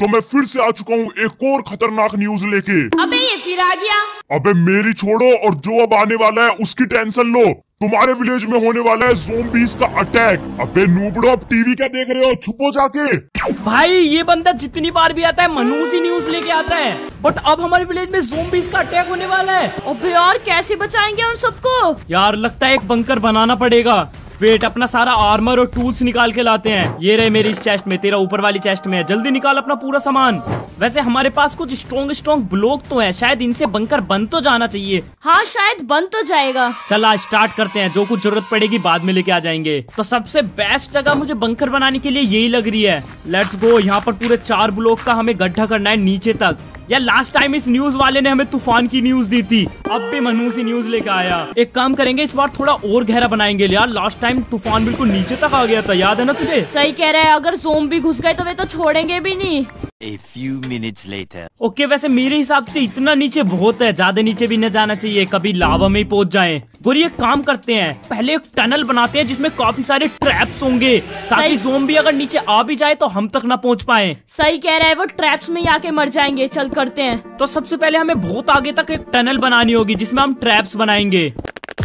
तो मैं फिर से आ चुका हूँ एक और खतरनाक न्यूज लेके। अबे ये फिर आ गया। अबे मेरी छोड़ो और जो अब आने वाला है उसकी टेंशन लो। तुम्हारे विलेज में होने वाला है ज़ोंबीज़ का अटैक। अबे नूबड़ो, अब टीवी क्या देख रहे हो, छुपो जाके। भाई ये बंदा जितनी बार भी आता है मनूसी न्यूज लेके आता है, बट अब हमारे विलेज में ज़ोंबीज़ का अटैक होने वाला है। अबे यार कैसे बचाएंगे हम सबको? यार लगता है एक बंकर बनाना पड़ेगा। वेट, अपना सारा आर्मर और टूल्स निकाल के लाते हैं। ये रहे मेरी इस चेस्ट में, तेरा ऊपर वाली चेस्ट में है। जल्दी निकाल अपना पूरा सामान। वैसे हमारे पास कुछ स्ट्रॉन्ग ब्लॉक तो है, शायद इनसे बंकर बन तो जाना चाहिए। हाँ शायद बन तो जाएगा। चला स्टार्ट करते हैं, जो कुछ जरूरत पड़ेगी बाद में लेके आ जाएंगे। तो सबसे बेस्ट जगह मुझे बंकर बनाने के लिए यही लग रही है। Let's go. यहाँ पर पूरे 4 ब्लॉक का हमें गड्ढा करना है नीचे तक। यार लास्ट टाइम इस न्यूज वाले ने हमें तूफान की न्यूज दी थी, अब भी मनूसी न्यूज लेके आया। एक काम करेंगे, इस बार थोड़ा और गहरा बनाएंगे। यार लास्ट टाइम तूफान बिल्कुल नीचे तक आ गया था, याद है ना तुझे? सही कह रहा है, अगर ज़ोंबी घुस गए तो वे तो छोड़ेंगे भी नहीं। A few minutes later. Okay, वैसे मेरे हिसाब से इतना नीचे बहुत है, ज्यादा नीचे भी न जाना चाहिए, कभी लावा में ही पहुंच जाएं। गोरी एक काम करते हैं, पहले एक टनल बनाते हैं जिसमें काफी सारे ट्रैप्स होंगे, ताकि ज़ोंबी अगर नीचे आ भी जाए तो हम तक ना पहुंच पाए। सही कह रहा है, वो ट्रैप्स में ही आके मर जाएंगे। चल करते हैं। तो सबसे पहले हमें बहुत आगे तक एक टनल बनानी होगी जिसमें हम ट्रैप्स बनाएंगे।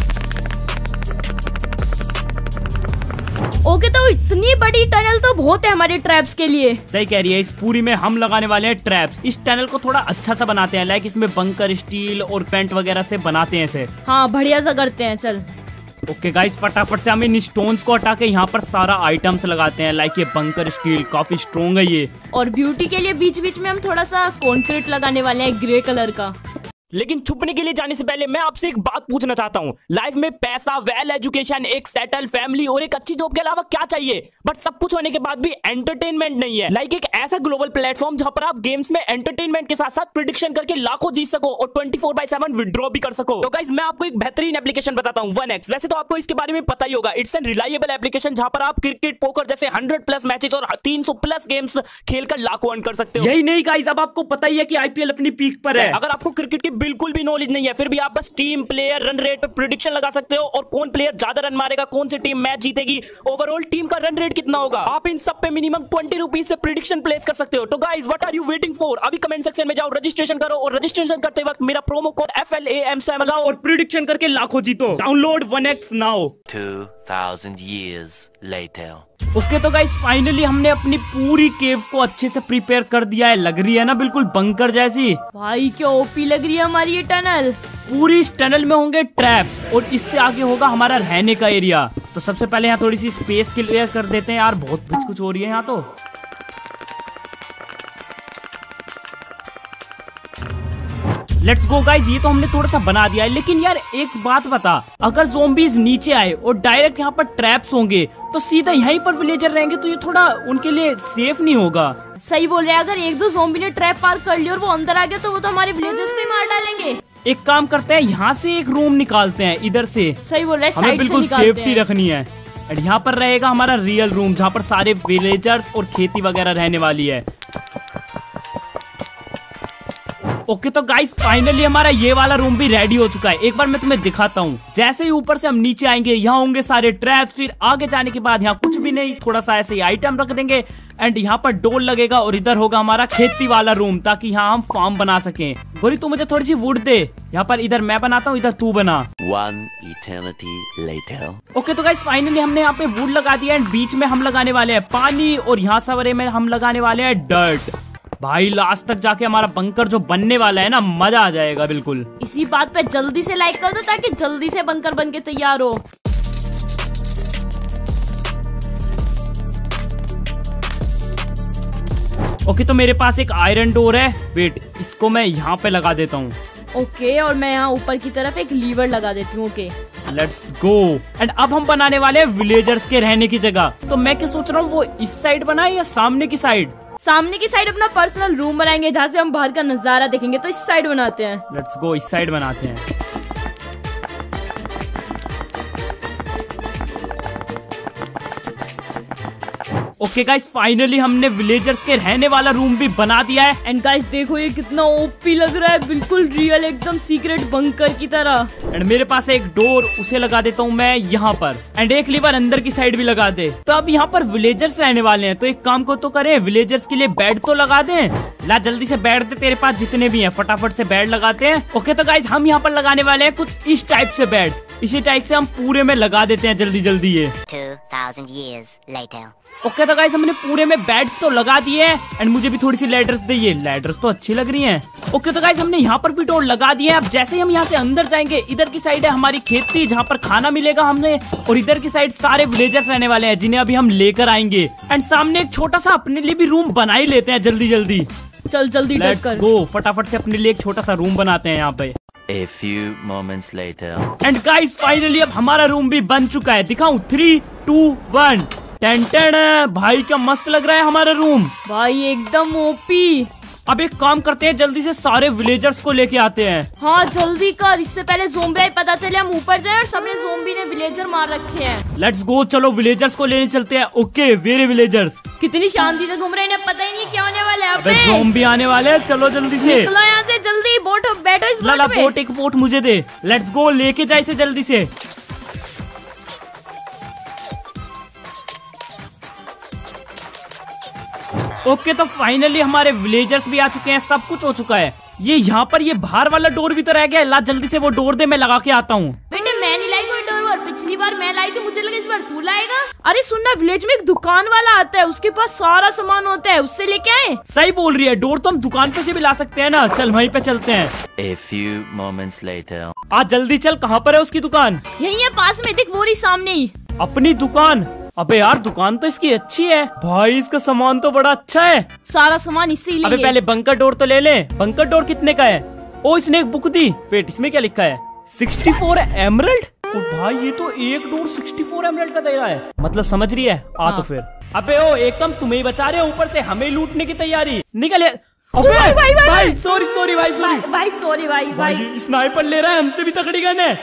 ओके, तो इतनी बड़ी टनल तो बहुत है हमारे ट्रैप्स के लिए। सही कह रही है, इस पूरी में हम लगाने वाले हैं ट्रैप्स। इस टनल को थोड़ा अच्छा सा बनाते हैं, लाइक इसमें बंकर स्टील और पेंट वगैरह से बनाते हैं इसे। हाँ बढ़िया सा करते हैं, चल। ओके गाइस, फटाफट से हम इन स्टोन्स को हटा के यहाँ पर सारा आइटम्स लगाते हैं, लाइक ये बंकर स्टील काफी स्ट्रॉन्ग है ये। और ब्यूटी के लिए बीच बीच में हम थोड़ा सा कंक्रीट लगाने वाले हैं ग्रे कलर का। लेकिन छुपने के लिए जाने से पहले मैं आपसे एक बात पूछना चाहता हूँ। लाइफ में पैसा, वेल एजुकेशन, एक सेटल फैमिली और एक अच्छी जॉब के अलावा क्या चाहिए? बट सब कुछ होने के बाद भी एंटरटेनमेंट नहीं है। लाइक एक ऐसा ग्लोबल प्लेटफॉर्म जहाँ पर आप गेम्स में एंटरटेनमेंट के साथ साथ प्रेडिक्शन करके लाखों जीत सको और 24/7 विड्रॉ भी कर सको। तो गाइस मैं आपको एक बेहतरीन एप्लीकेशन बताता हूँ, 1x। वैसे तो आपको इसके बारे में पता ही होगा, इट्स एन रिलायबल एप्लीकेशन जहाँ पर आप क्रिकेट, पोकर जैसे 100+ मैचेस और 300+ गेम्स खेलकर लाखों अर्न कर सकते हो। यही नहीं गाइस, अब आपको पता ही है कि IPL अपनी पीक पर है। अगर आपको क्रिकेट की बिल्कुल भी नॉलेज नहीं है, फिर भी आप बस टीम, प्लेयर, रन रेट पे प्रेडिक्शन लगा सकते हो और कौन प्लेयर ज्यादा रन मारेगा, कौन सी टीम मैच जीतेगी, ओवरऑल टीम का रन रेट कितना होगा, आप इन सब पे मिनिमम 20 रुपीज से प्रेडिक्शन प्लेस कर सकते हो। तो guys what are you waiting for? अभी कमेंट सेक्शन में जाओ, रजिस्ट्रेशन करो और रजिस्ट्रेशन करते वक्त मेरा प्रोमो कोड FLAM7 लगाओ और प्रेडिक्शन करके लाखों जीतो। Download 1x now. 2000 years later. Okay तो गाइस फाइनली हमने अपनी पूरी केव को अच्छे से प्रिपेयर कर दिया है। लग रही है ना बिल्कुल बंकर जैसी। भाई क्या ओपी लग रही है हमारी ये टनल। पूरी इस टनल में होंगे ट्रैप्स और इससे आगे होगा हमारा रहने का एरिया। तो सबसे पहले यहाँ थोड़ी सी स्पेस क्लियर कर देते हैं। यार बहुत कुछ हो रही है यहाँ तो। लेट्स गो गाइज, ये तो हमने थोड़ा सा बना दिया है, लेकिन यार एक बात बता, अगर ज़ोंबीज नीचे आए और डायरेक्ट यहाँ पर ट्रैप्स होंगे तो सीधा यहीं पर विलेजर रहेंगे, तो ये थोड़ा उनके लिए सेफ नहीं होगा। सही बोल रहे हैं, अगर एक दो ज़ोंबी ने ट्रैप पार कर लिया और वो अंदर आ गया तो वो तो हमारे विलेजर्स को ही मार डालेंगे। एक काम करते हैं, यहाँ से एक रूम निकालते हैं इधर से। सही बोल रहे हैं, हमें बिल्कुल सेफ्टी रखनी है। और यहाँ पर रहेगा हमारा रियल रूम जहाँ पर सारे विलेजर्स और खेती वगैरह रहने वाली है। ओके तो गाइस फाइनली हमारा ये वाला रूम भी रेडी हो चुका है। एक बार मैं तुम्हें दिखाता हूँ। जैसे ही ऊपर से हम नीचे आएंगे यहाँ होंगे सारे ट्रैप्स, फिर आगे जाने के बाद यहाँ कुछ भी नहीं, थोड़ा सा ऐसे ही आइटम रख देंगे एंड यहाँ पर डोर लगेगा और इधर होगा हमारा खेती वाला रूम, ताकि यहाँ हम फार्म बना सकें। गोरी तू मुझे थोड़ी सी वुड दे, यहाँ पर इधर मैं बनाता हूँ, इधर तू बना। 1 eternity later. ओके तो गाइस फाइनली हमने यहाँ पे वुड लगा दिया एंड बीच में हम लगाने वाले हैं पानी और यहाँ सवरे में हम लगाने वाले हैं डर्ट। भाई लास्ट तक जाके हमारा बंकर जो बनने वाला है ना, मजा आ जाएगा बिल्कुल। इसी बात पे जल्दी से लाइक कर दो ताकि जल्दी से बंकर बन के तैयार हो। ओके तो मेरे पास एक आयरन डोर है, वेट इसको मैं यहाँ पे लगा देता हूँ। ओके और मैं यहाँ ऊपर की तरफ एक लीवर लगा देती हूँ। Okay let's go. एंड अब हम बनाने वाले हैं विलेजर्स के रहने की जगह। तो मैं क्या सोच रहा हूँ, वो इस साइड बनाए या सामने की साइड? सामने की साइड अपना पर्सनल रूम बनाएंगे जहाँ से हम बाहर का नजारा देखेंगे, तो इस साइड बनाते हैं। लेट्स गो, इस साइड बनाते हैं। ओके गाइस, फाइनली हमने विलेजर्स के रहने वाला रूम भी बना दिया है। एंड गाइस देखो ये कितना ओपी लग रहा है, बिल्कुल रियल, एकदम सीक्रेट बंकर की तरह। एंड मेरे पास एक डोर, उसे लगा देता हूँ मैं यहाँ पर। एंड एक लीवर अंदर की साइड भी लगा दे। तो अब यहाँ पर विलेजर्स रहने वाले हैं, तो एक काम को तो करें, विलेजर्स के लिए बेड तो लगा दें। ला जल्दी से बेड दे, तेरे पास जितने भी हैं फटाफट से बेड लगाते हैं। ओके तो गाइस हम यहाँ पर लगाने वाले हैं कुछ इस टाइप से बेड, इसी टाइप से हम पूरे में लगा देते हैं जल्दी जल्दी ये। 2000 years later. ओके तो गाइस हमने पूरे में बेड्स तो लगा दिए हैं। एंड मुझे भी थोड़ी सी लैडर्स दे, ये लैडर्स तो अच्छी लग रही हैं। ओके तो गाइस हमने यहाँ पर भी डोर लगा दिए हैं। अब जैसे ही हम यहाँ से अंदर जाएंगे, इधर की साइड है हमारी खेती जहाँ पर खाना मिलेगा हमने, और इधर की साइड सारे विलेजर्स रहने वाले हैं जिन्हें अभी हम लेकर आएंगे। एंड सामने एक छोटा सा अपने लिए भी रूम बना ही लेते हैं जल्दी जल्दी। चल जल्दी लेट्स गो, फटाफट से अपने लिए एक छोटा सा रूम बनाते हैं यहाँ पे। A few moments later. And guys finally अब हमारा रूम भी बन चुका है। दिखाऊं 3, 2, 1। टेन भाई क्या मस्त लग रहा है हमारा रूम भाई, एकदम ओपी। अब एक काम करते हैं, जल्दी से सारे विलेजर्स को लेके आते हैं। हाँ जल्दी कर, इससे पहले ज़ोंबी आए पता चले हम ऊपर जाए और सबने ज़ोंबी ने विलेजर मार रखे हैं। लेट्स गो, चलो विलेजर्स को लेने चलते हैं। ओके वेरे विलेजर्स, कितनी शांति से घूम रहे हैं, इन्हें पता ही नहीं क्या होने वाला है। अबे ज़ोंबी आने वाले हैं, चलो जल्दी से निकलो यहाँ से जल्दी, बोट बैठो इस लाला बोट पे। बोट, एक बोट मुझे दे। लेट्स गो, लेके जाए इसे जल्दी से। ओके तो फाइनली हमारे विलेजर्स भी आ चुके हैं, सब कुछ हो चुका है। ये यहाँ पर ये बाहर वाला डोर भी तो रह गया है। ला जल्दी से वो डोर दे, मैं लगा के आता हूँ। बेटे मैं नहीं लाई कोई डोर वोर, पिछली बार मैं लाई थी, मुझे लगा इस बार तू लाएगा। अरे सुनना, विलेज में एक दुकान वाला आता है, उसके पास सारा सामान होता है, उससे लेके आए। सही बोल रही है, डोर तो हम दुकान पे से भी ला सकते हैं ना। चल वहीं पे चलते हैं। A few moments later. आ जल्दी चल, कहाँ पर है उसकी दुकान? यही है पास में, देख वो रही सामने ही। अपनी दुकान? अबे यार दुकान तो इसकी अच्छी है भाई, इसका सामान तो बड़ा अच्छा है। सारा सामान इससे ही लेंगे। अबे पहले बंकर डोर तो ले ले। बंकर डोर कितने का है? ओ इसने एक बुक दी। वेट, इसमें क्या लिखा है? 64 एमरल्ड। ओ भाई ये तो एक डोर 64 एमरल्ड का दे रहा है, मतलब समझ रही है। आ तो फिर अबे ओ एकदम तुम्हें ही बचा रहे हो, ऊपर से हमें लूटने की तैयारी। निकल भाई, भाई सॉरी सॉरी भाई, सॉरी भाई, सॉरी भाई। स्नाइपर ले रहा है, हमसे भी तकड़ी गन है।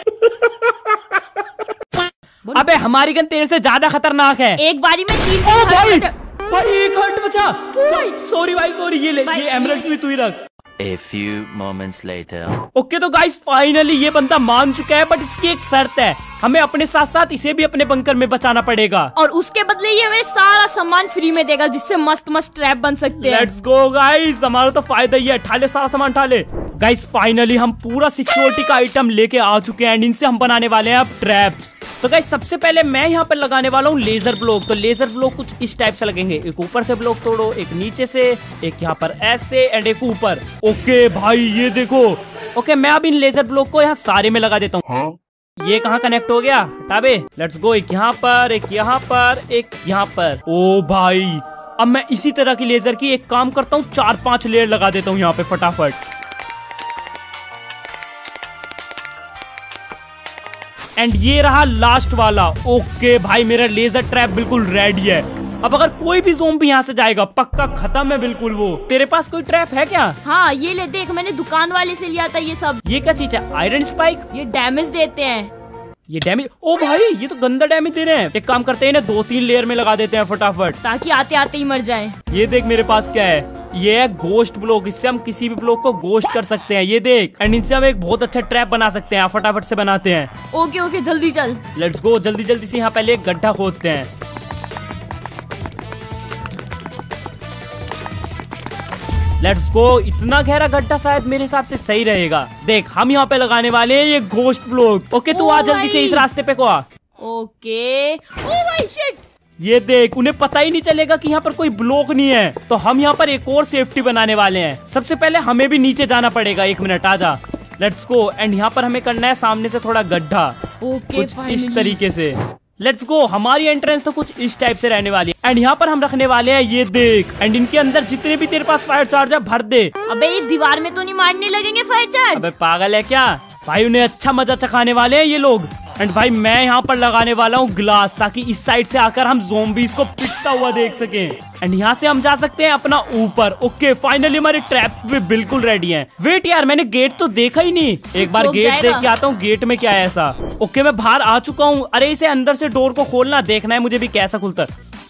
अबे हमारी गन तेरे से ज्यादा खतरनाक है। एक बारी में 3 भाई एक हर्ट बचा। सॉरी भाई सॉरी, ये ले, ये एमरल्ड्स भी तू ही रख। A few moments later. Okay तो गाइस फाइनली ये बंदा मान चुका है, बट इसकी एक शर्त है, हमें अपने साथ साथ इसे भी अपने बंकर में बचाना पड़ेगा। और उसके बदले ये हमें सारा सामान फ्री में देगा, जिससे मस्त मस्त ट्रैप बन सकते हैं। लेट्स गो गाइस, हमारा तो फायदा ही है। ठाले सारा सामान ठाले। गाइस फाइनली हम पूरा सिक्योरिटी का आइटम लेके आ चुके हैं, इनसे हम बनाने वाले हैं अब ट्रैप्स। तो गाइस सबसे पहले मैं यहाँ पर लगाने वाला हूँ लेजर ब्लॉक। तो लेजर ब्लॉक कुछ इस टाइप से लगेंगे, एक ऊपर से ब्लॉक तोड़ो, एक नीचे से, एक यहाँ पर ऐसे, एंड एक ऊपर। ओके भाई ये देखो। ओके मैं अब इन लेजर ब्लॉक को यहाँ सारे में लगा देता हूँ। ये कहाँ कनेक्ट हो गया? टाबे लेट्स गो, एक यहाँ पर, एक यहाँ पर, एक यहाँ पर। ओ भाई अब मैं इसी तरह की लेजर की एक काम करता हूँ, 4-5 लेयर लगा देता हूँ यहाँ पे फटाफट। एंड ये रहा लास्ट वाला। ओके भाई मेरा लेजर ट्रैप बिल्कुल रेडी है। अब अगर कोई भी ज़ोंबी यहाँ से जाएगा पक्का खत्म है बिल्कुल वो। तेरे पास कोई ट्रैप है क्या? हाँ ये ले देख, मैंने दुकान वाले से लिया था ये सब। ये क्या चीज है? Iron spike? ये डैमेज देते हैं। ये डैमेज? ओ भाई ये तो गंदा डैमेज दे रहे हैं। एक काम करते हैं ना, 2-3 लेयर में लगा देते हैं फटाफट, ताकि आते आते ही मर जाए। ये देख मेरे पास क्या है, ये है गोश्त ब्लॉक। इससे हम किसी भी ब्लॉक को गोश्त कर सकते हैं, ये देख। एंड इनसे हम एक बहुत अच्छा ट्रैप बना सकते हैं। फटाफट से बनाते हैं। ओके ओके जल्दी चल। लेट्स गो, जल्दी जल्दी से यहाँ पहले एक गड्ढा खोदते हैं। लेट्स गो, इतना गहरा गड्ढा शायद मेरे हिसाब से सही रहेगा। देख हम यहाँ पे लगाने वाले हैं ये गोश्त ब्लॉक। ओके तू आ जल्दी से इस रास्ते पे को आ। ओके। ओ भाई शिट, ये देख उन्हें पता ही नहीं चलेगा कि यहाँ पर कोई ब्लॉक नहीं है। तो हम यहाँ पर एक और सेफ्टी बनाने वाले हैं। सबसे पहले हमें भी नीचे जाना पड़ेगा। 1 मिनट आजा। Let's go. एंड यहाँ पर हमें करना है सामने से थोड़ा गड्ढा, कुछ इस तरीके से। Let's go. हमारी एंट्रेंस तो कुछ इस टाइप से रहने वाली है। एंड यहाँ पर हम रखने वाले हैं ये देख। एंड इनके अंदर जितने भी तेरे पास फायर चार्ज है भर दे। अबे ये दीवार में तो नहीं मारने लगेंगे फायर चार्ज? अबे पागल है क्या भाई, उन्हें अच्छा मजा चखाने वाले हैं ये लोग। एंड भाई मैं यहाँ पर लगाने वाला हूँ ग्लास, ताकि इस साइड से आकर हम ज़ोंबीज को पिटता हुआ देख सकें। एंड यहाँ से हम जा सकते हैं अपना ऊपर। ओके फाइनली हमारे ट्रैप्स भी बिल्कुल रेडी हैं। वेट यार, मैंने गेट तो देखा ही नहीं। एक बार गेट देख के आता हूँ, गेट में क्या है ऐसा। ओके मैं बाहर आ चुका हूँ। अरे इसे अंदर से डोर को खोलना, देखना है मुझे भी कैसा खुलता है।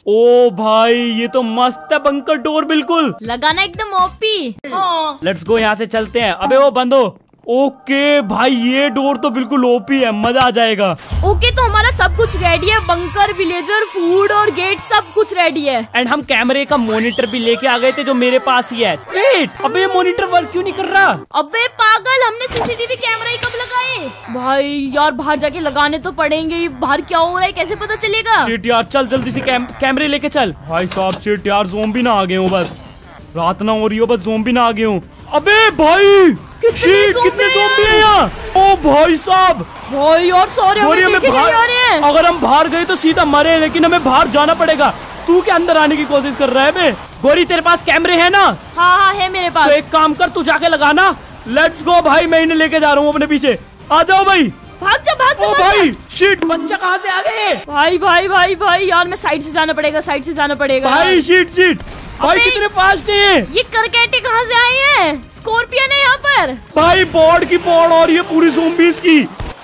ओ भाई ये तो मस्त है बंकर डोर बिल्कुल। लगाना एकदम ओपी। लेट्स गो, यहाँ से चलते हैं। अबे वो बंद हो। ओके भाई ये डोर तो बिल्कुल ओपी है, मजा आ जाएगा। ओके तो हमारा सब कुछ रेडी है, बंकर, विलेजर, फूड और गेट सब कुछ रेडी है। एंड हम कैमरे का मॉनिटर भी लेके आ गए थे जो मेरे पास ही है। वेट, अबे ये मॉनिटर वर्क क्यों नहीं कर रहा? अबे पागल, हमने सीसीटीवी कैमरा ही कब लगाए? भाई यार बाहर जाके लगाने तो पड़ेंगे, बाहर क्या हो रहा है कैसे पता चलेगा? शिट यार, चल जल्दी से कैमरे लेके चल। भाई साहब शिट यार, ज़ोंबी ना आ गए हो, बस रात ना हो रही हो, बस ज़ोंबी ना आ गए हो। अबे भाई कितने ज़ोंबी हैं यहाँ? ओ भाई साहब, भाई और सारे हमें देखे नहीं आ रहे हैं। अगर हम बाहर गए तो सीधा मरे, लेकिन हमें बाहर जाना पड़ेगा। तू क्या अंदर आने की कोशिश कर रहा है बे? गोरी तेरे पास कैमरे हैं ना? हाँ है मेरे पास। तो एक काम कर, तू जाके लगाना। लेट्स गो भाई, मैं इन्हें लेके जा रहा हूँ अपने पीछे। आ जाओ भाई, भाग जा भाग जा। ओ भाई शिट, बच्चा कहाँ से आ गए? भाई भाई भाई भाई यार मैं साइड से जाना पड़ेगा, साइड से जाना पड़ेगा। भाई शिट भाई कितने फास्ट है ये करकेटे कहाँ से आए हैं? स्कॉर्पियन है यहाँ पर। भाई बॉर्ड की बॉर्ड और ये पूरी ज़ोंबीज़ की।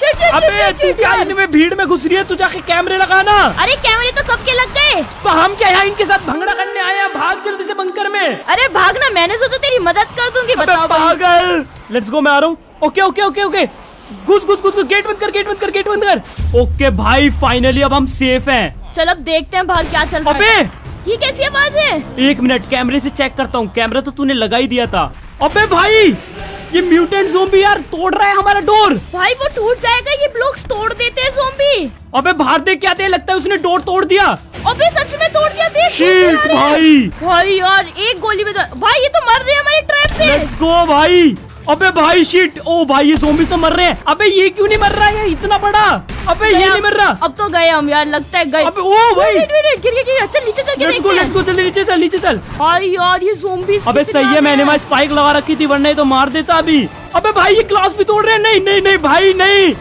अबे तू क्या इनमें भीड़ में घुस रही है? तू जाके कैमरे लगाना। अरे कैमरे तो कब के लग गए। तो हम क्या यहाँ इनके साथ भंगड़ा करने आए हैं? भाग जल्दी से बंकर में। अरे भागना, मैंने सोचा तेरी मदद कर दूंगी। बताओ पागल। लेट्स गो, मैं आ रहा हूँ। ओके ओके ओके ओके, घुस गेट बंद कर। ओके भाई फाइनली अब हम सेफ हैं। चल अब देखते हैं बाहर क्या चल रहा है। अबे ये कैसी आवाज है? एक मिनट, कैमरे से चेक करता हूँ। कैमरा तो तूने लगा ही दिया था। अबे भाई ये म्यूटेंट ज़ोंबी यार तोड़ रहा है हमारा डोर। भाई वो टूट जाएगा, ये ब्लॉक्स तोड़ देते हैं ज़ोंबी। अबे बाहर देख, क्या लगता है उसने डोर तोड़ दिया। अबे सच में तोड़ दिया। देख शिट भाई यार एक गोली में भाई ये तो मर रहे हैं हमारे ट्रैप से। लेट्स गो भाई। अबे भाई शिट, ओ भाई ये ज़ोंबी तो मर रहे हैं। अबे ये क्यों नहीं मर रहा है इतना बड़ा? अबे ये नहीं मर रहा। अब तो गए हम यार, लगता है गए। अबे ओ भाई गिर चल नीचे चल के देखते हैं। लेट्स गो जल्दी नीचे चल। भाई यार ये ज़ोंबीज़। अबे सही है, मैंने वहाँ स्पाइक लगा रखी थी, वरना तो मार देता अभी। अबे भाई ये ग्लास भी तोड़ रहे हैं। नहीं भाई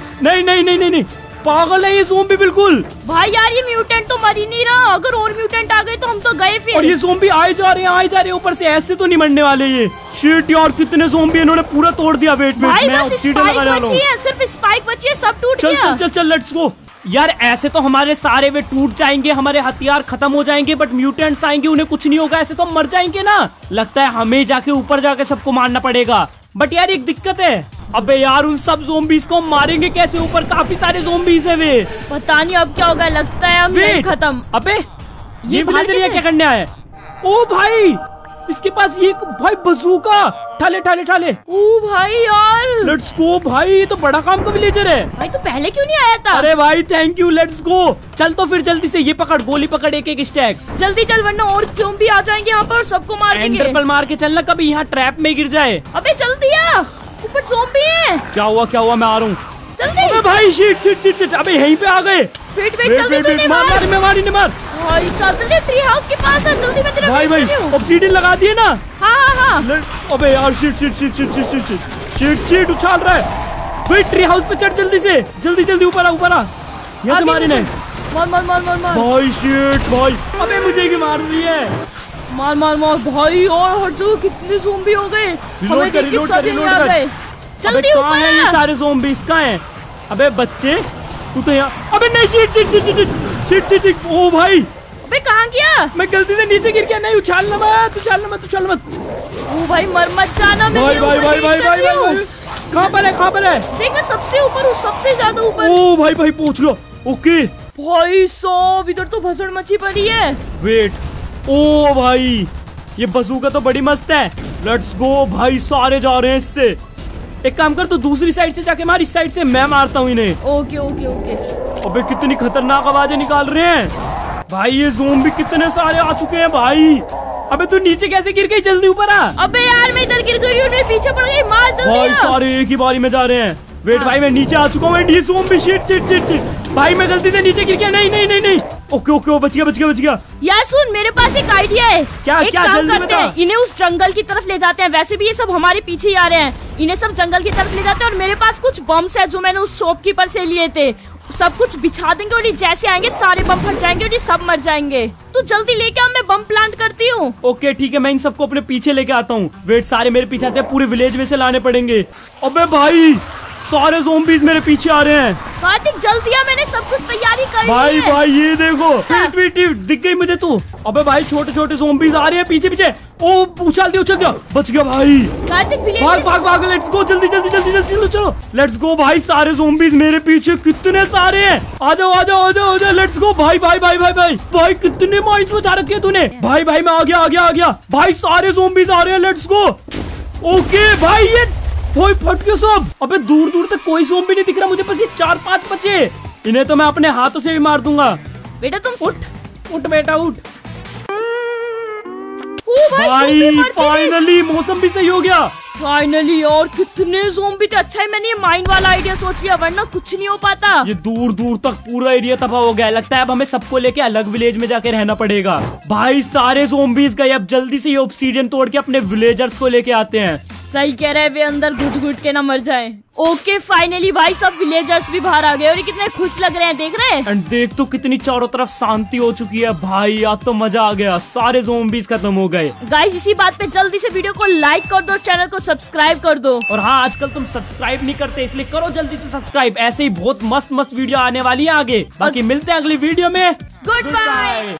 नहीं, पागल है ये ज़ोंबी बिल्कुल। भाई यार ये म्यूटेंट तो मर ही नहीं रहा, अगर और म्यूटेंट आ गए तो हम तो गए फिर। और ये ज़ोंबी आए जा रहे हैं ऊपर से, ऐसे तो नहीं मरने वाले ये। शिट यार कितने ज़ोंबी इन्होंने पूरा तोड़ दिया। वेट भाई बस स्पाइक बची है, सिर्फ स्पाइक बची है, सब टूट गया। चल लेट्स गो। यार ऐसे तो हमारे सारे वे टूट जाएंगे, हमारे हथियार खत्म हो जाएंगे, बट म्यूटेंट्स आएंगे उन्हें कुछ नहीं होगा, ऐसे तो हम मर जाएंगे ना। लगता है हमें जाके ऊपर जाके सबको मारना पड़ेगा। बट यार एक दिक्कत है। अबे यार उन सब ज़ोंबीज़ को मारेंगे कैसे? ऊपर काफी सारे ज़ोंबीज़ हैं वे। पता नहीं अब क्या होगा, लगता है हम यहीं खत्म। अबे ये विलेजर क्या करने आया? ओ भाई इसके पास ये भाई बंदूका। ठाले। ओ भाई यार लेट्स गो भाई, ये तो बड़ा काम का विलेजर है। भाई तो पहले क्यों नहीं आया था? अरे भाई थैंक यू, लेट्स गो। चल तो फिर जल्दी से ये पकड़, गोली पकड़, एक स्टैक जल्दी चल, वरना और ज़ोंबी आ जाएंगे यहाँ पर और सबको मार देंगे। एंडर पर्ल मार के चलना, कभी यहाँ ट्रैप में गिर जाए। अबे जल्दी आ, ऊपर ज़ोंबी है। क्या हुआ, मैं आ रहा हूँ जल्दी। अबे भाई शिट, अबे यहीं पे आ गए। वेट जल्दी मार भाई साहब, जल्दी ट्री हाउस के पास है, जल्दी मैं तेरा भाई ऑब्सीडियन लगा दिए ना। हाँ। अबे यार शिट उछाल रहा है भाई। ट्री हाउस पे चढ़ जल्दी ऊपर आ। यहाँ से मारे नहीं। मार भाई शिट भाई, अबे मुझे भी मार रही है। मार भाई, और हर जगह कितने ज़ोंबी हो गए। रिलोड कर। जल्दी ऊपर है ये सारे ज़ोंबीज़ कहाँ हैं? अबे बच्चे तू तो यहाँ। अबे नहीं शिट ओ भाई। अबे कहाँ गया? मैं गलती से नीचे गिर गया। नहीं उछालना मत। ओ भाई मर मत जाना। मैं भाई कहाँ पर है? देख मैं सबसे ऊपर हूँ, सबसे ज्यादा ऊपर। ओ भाई पहुँच लो। ओके भाई साहब इधर तो भसड़ मची पड़ी है। वेट, ओ भाई ये बंदूका तो बड़ी मस्त है। लेट्स गो भाई, सारे जा रहे हैं इससे। एक काम कर, तो दूसरी साइड से जाके मार, इस साइड से मैं मारता हूँ इन्हें। ओके। अबे कितनी खतरनाक आवाजें निकाल रहे हैं भाई, ये ज़ोंबी कितने सारे आ चुके हैं भाई। अबे तू नीचे कैसे गिर गई? जल्दी ऊपर आ। अबे यार मैं इधर गिर गई और मेरे पीछे पड़ गई। मार जल्दी। भाई सारे एक ही बारी में जा रहे हैं। वेट भाई मैं नीचे आ चुका हूँ। ये ज़ोंबी शिट भाई, मैं गलती से नीचे गिर गया। नहीं। ओके बच गया। यार सुन, मेरे पास एक आइडिया है। क्या जल्दी बता। इन्हें उस जंगल की तरफ ले जाते हैं, वैसे भी ये सब हमारे पीछे ही आ रहे हैं। इन्हें सब जंगल की तरफ ले जाते हैं और मेरे पास कुछ बम्स है जो मैंने उस शॉपकीपर से लिए थे। सब कुछ बिछा देंगे और ये जैसे आएंगे सारे बम फट जाएंगे और ये सब मर जाएंगे। तू जल्दी लेके आ, मैं बम प्लांट करती हूँ। ओके ठीक है, मैं इन सबको अपने पीछे लेके आता हूँ। वेट सारे मेरे पीछे आते हैं, पूरे विलेज में से लाने पड़ेंगे। अबे भाई सारे ज़ॉम्बीज़ मेरे पीछे आ रहे हैं। कार्तिक जल्दी आ, मैंने सब कुछ तैयारी कर ली भाई है। भाई ये देखो, वेट दिख गई मुझे तू। अबे भाई छोटे छोटे ज़ॉम्बीज़ आ रहे हैं पीछे पीछे। ओ उछाल दिया, बच गया भाई। कार्तिक भाग लेट्स गो, जल्दी चलो लेट्स गो भाई। सारे ज़ॉम्बीज़ मेरे पीछे कितने सारे हैं। आ जाओ लेट्स गो भाई। भाई कितने माइंस बचा रखे हैं तूने। भाई मैं आ गया भाई। सारे ज़ॉम्बीज़ आ रहे हैं, लेट्स गो। ओके भाई ये फट गए सब। अबे दूर तक कोई ज़ॉम्बी नहीं दिख रहा मुझे, बस ये 4-5 बचे। इन्हें तो मैं अपने हाथों से भी मार दूंगा। बेटा तुम उठ बेटा उठ। भाई फाइनली मौसम भी सही हो गया। फाइनली, और कितने ज़ॉम्बी थे। अच्छा है मैंने ये माइंड वाला आइडिया सोच लिया, वरना कुछ नहीं हो पाता। ये दूर तक पूरा एरिया तबाह हो गया। लगता है अब हमें सबको लेके अलग विलेज में जाके रहना पड़ेगा। भाई सारे ज़ॉम्बीज़ गए, अब जल्दी से ये ऑब्सीडियन तोड़ के अपने विलेजर्स को लेके आते हैं। सही कह रहे हैं, वे अंदर घुट के ना मर जाएं। ओके फाइनली भाई सब विलेजर्स भी बाहर आ गए और ये कितने खुश लग रहे हैं, देख रहे हैं। एंड देख तो कितनी चारों तरफ शांति हो चुकी है भाई। आज तो मजा आ गया, सारे ज़ॉम्बीज़ खत्म हो गए। गाइस इसी बात पे जल्दी से वीडियो को लाइक कर दो, चैनल को सब्सक्राइब कर दो। और हाँ, आजकल तुम सब्सक्राइब नहीं करते, इसलिए करो जल्दी से सब्सक्राइब। ऐसे ही बहुत मस्त वीडियो आने वाली है आगे। बाकी मिलते हैं अगली वीडियो में। Good bye.